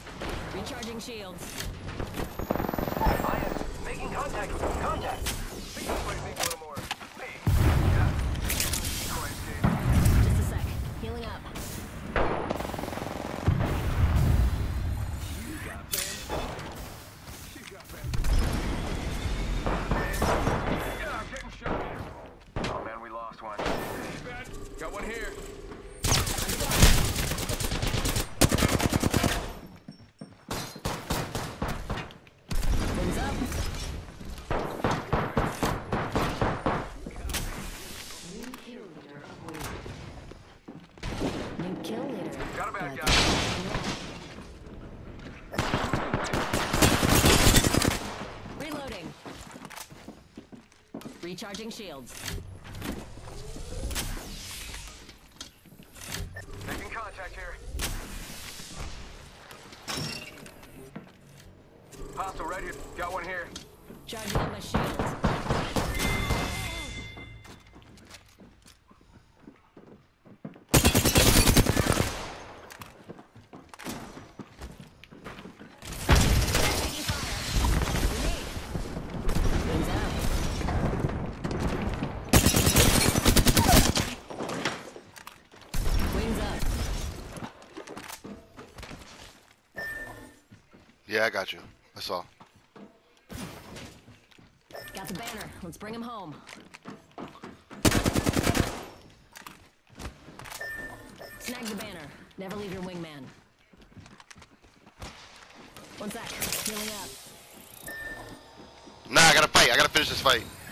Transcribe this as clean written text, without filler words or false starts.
Recharging shields. I am making contact. Contact. Think this might make a little more. Hey. Yeah. Decoy escape. Just a sec. Healing up. You got them. She got them. Yeah, I'm getting shot. Oh man, we lost one. Bad. Got one here. Wings up. New kill leader. Got a bad But- guy. Reloading. Recharging shields. Making contact here. Hostile right here. Got one here. Charging up my shields. Taking fire. Grenade. Wings out. Wings up. Yeah, I got you. That's all. Got the banner. Let's bring him home. Snag the banner. Never leave your wingman. One sec. Healing up. Nah, I gotta fight. I gotta finish this fight.